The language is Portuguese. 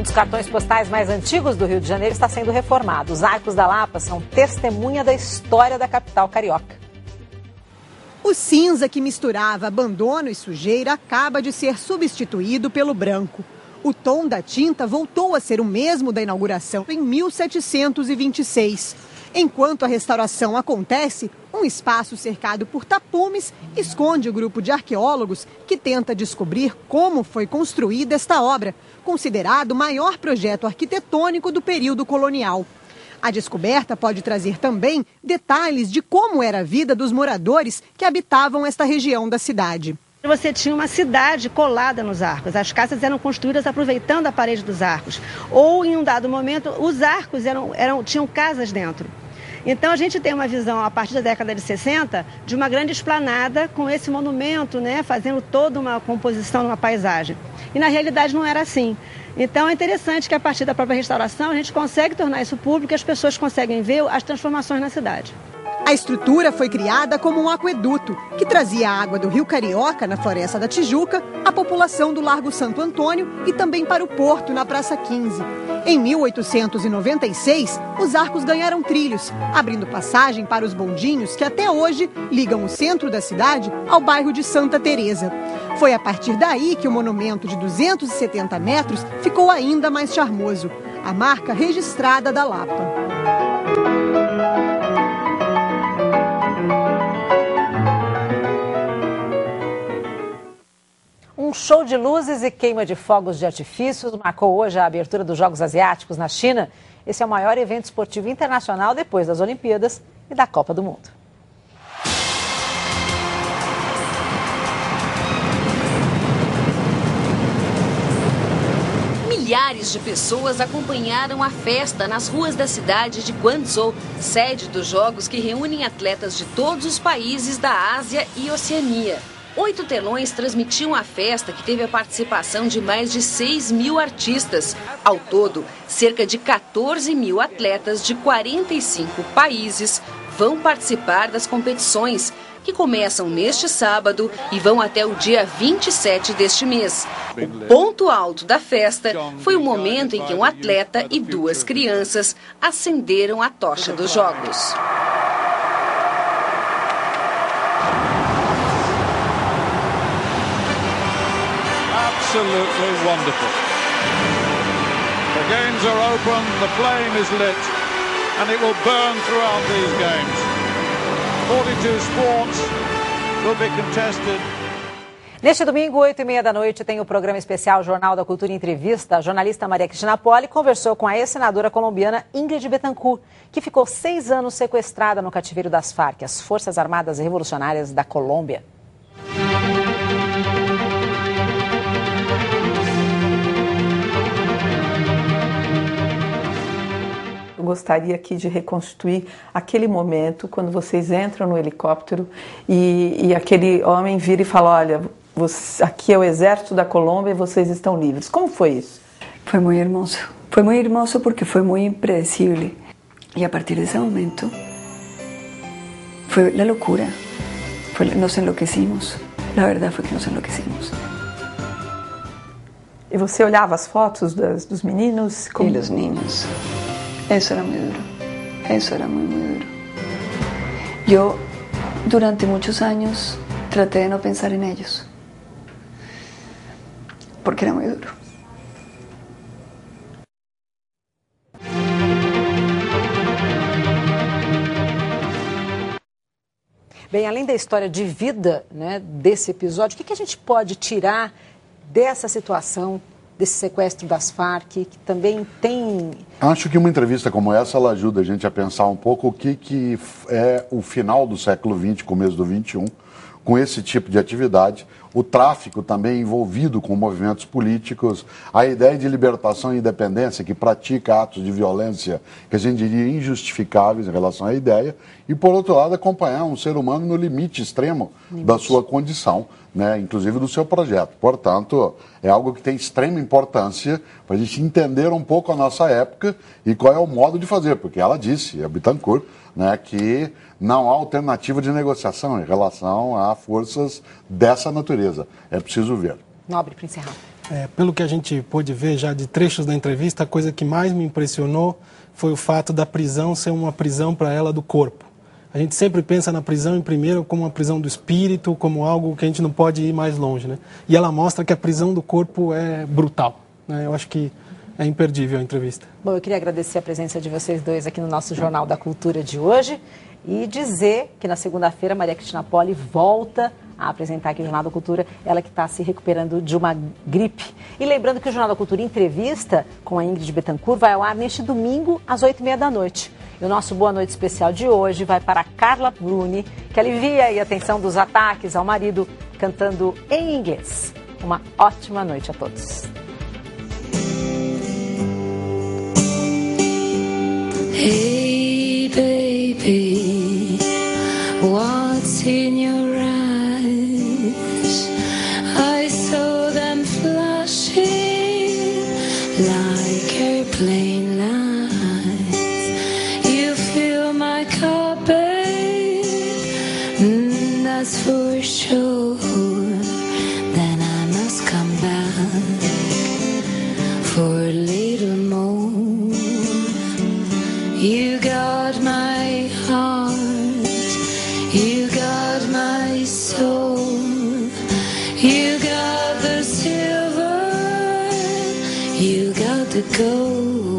dos cartões postais mais antigos do Rio de Janeiro está sendo reformado. Os Arcos da Lapa são testemunha da história da capital carioca. O cinza que misturava abandono e sujeira acaba de ser substituído pelo branco. O tom da tinta voltou a ser o mesmo da inauguração em 1726. Enquanto a restauração acontece, um espaço cercado por tapumes esconde o grupo de arqueólogos que tenta descobrir como foi construída esta obra, considerado o maior projeto arquitetônico do período colonial. A descoberta pode trazer também detalhes de como era a vida dos moradores que habitavam esta região da cidade. Você tinha uma cidade colada nos arcos. As casas eram construídas aproveitando a parede dos arcos. Ou, em um dado momento, os arcos tinham casas dentro. Então, a gente tem uma visão, a partir da década de 60, de uma grande esplanada com esse monumento, né, fazendo toda uma composição numa paisagem. E, na realidade, não era assim. Então, é interessante que, a partir da própria restauração, a gente consegue tornar isso público e as pessoas conseguem ver as transformações na cidade. A estrutura foi criada como um aqueduto, que trazia a água do Rio Carioca, na Floresta da Tijuca, à população do Largo Santo Antônio e também para o porto, na Praça 15. Em 1896, os arcos ganharam trilhos, abrindo passagem para os bondinhos que até hoje ligam o centro da cidade ao bairro de Santa Teresa. Foi a partir daí que o monumento de 270 metros ficou ainda mais charmoso, a marca registrada da Lapa. Um show de luzes e queima de fogos de artifícios marcou hoje a abertura dos Jogos Asiáticos na China. Esse é o maior evento esportivo internacional depois das Olimpíadas e da Copa do Mundo. Milhares de pessoas acompanharam a festa nas ruas da cidade de Guangzhou, sede dos Jogos que reúnem atletas de todos os países da Ásia e Oceania. 8 telões transmitiam a festa, que teve a participação de mais de 6 mil artistas. Ao todo, cerca de 14 mil atletas de 45 países vão participar das competições, que começam neste sábado e vão até o dia 27 deste mês. O ponto alto da festa foi o momento em que um atleta e 2 crianças acenderam a tocha dos Jogos. Absolutely wonderful. The games are open, the flame is lit, and it will burn throughout these games. 42 sports will be contested. Neste domingo, 8h30 da noite, tem o programa especial Jornal da Cultura Entrevista. A jornalista Maria Cristina Poli conversou com a ex-senadora colombiana Ingrid Betancourt, que ficou 6 anos sequestrada no cativeiro das Farc, as Forças Armadas Revolucionárias da Colômbia. Eu gostaria aqui de reconstituir aquele momento quando vocês entram no helicóptero e aquele homem vira e fala: olha, aqui é o exército da Colômbia e vocês estão livres. Como foi isso? Foi muito hermoso. Foi muito hermoso porque foi muito impredecible. E a partir desse momento foi a loucura. Nos enlouquecimos. A verdade foi que nos enlouquecimos. E você olhava as fotos dos meninos? Como... E dos niños. Eso era muy duro, eso era muy, muy duro. Yo, durante muchos años, traté de no pensar en ellos, porque era muy duro. Bem, além da história de vida, né, desse episódio, o que a gente pode tirar dessa situação, desse sequestro das Farc, que também tem... Acho que uma entrevista como essa, ela ajuda a gente a pensar um pouco o que é o final do século XX, começo do XXI, com esse tipo de atividade, o tráfico também envolvido com movimentos políticos, a ideia de libertação e independência que pratica atos de violência que a gente diria injustificáveis em relação à ideia, e por outro lado acompanhar um ser humano no limite extremo da sua condição, né, inclusive do seu projeto. Portanto, é algo que tem extrema importância para a gente entender um pouco a nossa época e qual é o modo de fazer, porque ela disse, a Betancourt, né, que não há alternativa de negociação em relação a forças dessa natureza. É preciso ver. Nobre, para encerrar. Pelo que a gente pôde ver já de trechos da entrevista, a coisa que mais me impressionou foi o fato da prisão ser uma prisão para ela do corpo. A gente sempre pensa na prisão, em primeiro, como uma prisão do espírito, como algo que a gente não pode ir mais longe, né? E ela mostra que a prisão do corpo é brutal, né? Eu acho que é imperdível a entrevista. Bom, eu queria agradecer a presença de vocês dois aqui no nosso Jornal da Cultura de hoje e dizer que na segunda-feira Maria Cristina Poli volta a apresentar aqui o Jornal da Cultura, ela que está se recuperando de uma gripe. E lembrando que o Jornal da Cultura Entrevista com a Ingrid Betancourt vai ao ar neste domingo às 20h30 da noite. E o nosso Boa Noite especial de hoje vai para a Carla Bruni, que alivia aí a tensão dos ataques ao marido cantando em inglês. Uma ótima noite a todos. Hey baby, what's in your eyes? I saw them flashing like airplane lights. You fill my cup, babe, that's for sure. Then I must come back for a little more. You got my heart, you got my soul, you got the silver, you got the gold.